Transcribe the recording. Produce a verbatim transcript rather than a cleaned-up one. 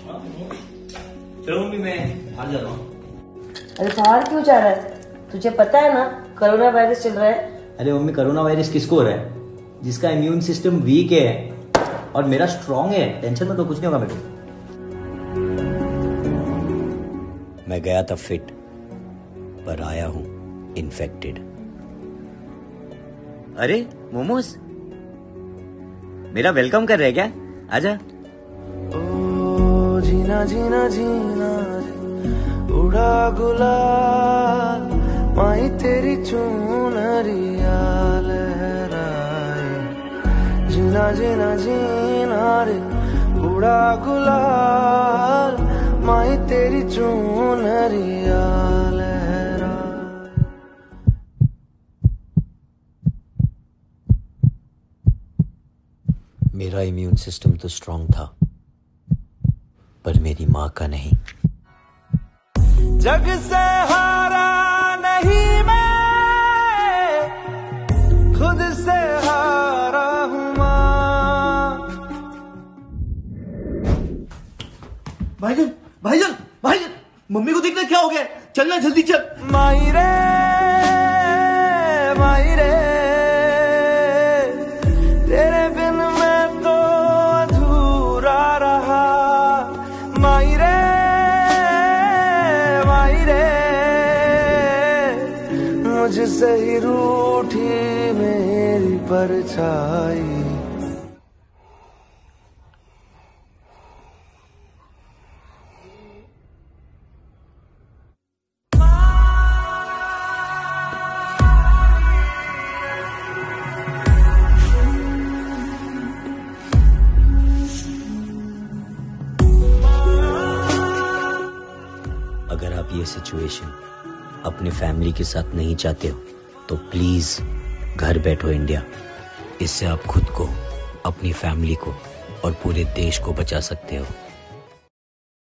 चलो मम्मी मैं बाहर जा रहा हूँ। अरे बाहर क्यों जा रहा है? तुझे पता है ना कोरोना वायरस चल रहा है। अरे मम्मी कोरोना वायरस किसको हो रहा है? जिसका इम्यून सिस्टम वीक है और मेरा स्ट्रांग है। टेंशन में तो कुछ नहीं होगा मेरे को। मैं गया था फिट पर आया हूं इन्फेक्टेड। अरे मोमोज मेरा वेलकम कर रहे क्या? आजा। ओ जीना जीना जीना उड़ा गुलाल माही तेरी चुनरिया लहराए। जीना जीना जीना रे उड़ा गुलाल माही तेरी चुनरिया लहराए। मेरा इम्यून सिस्टम तो स्ट्रांग था पर मेरी माँ का नहीं। जग से हारा नहीं मैं, खुद से हारा हूँ माँ। भाईजान भाईजान भाईजान मम्मी को देखना क्या हो गया? चलना जल्दी चल। माई रे माई रे तेरे बिन मैं तो अधूरा रहा। माई रे माई रे मुझसे ही रूठी मेरी परछाई। अगर आप ये सिचुएशन अपने फैमिली के साथ नहीं चाहते हो तो प्लीज घर बैठो इंडिया। इससे आप खुद को, अपनी फैमिली को और पूरे देश को बचा सकते हो।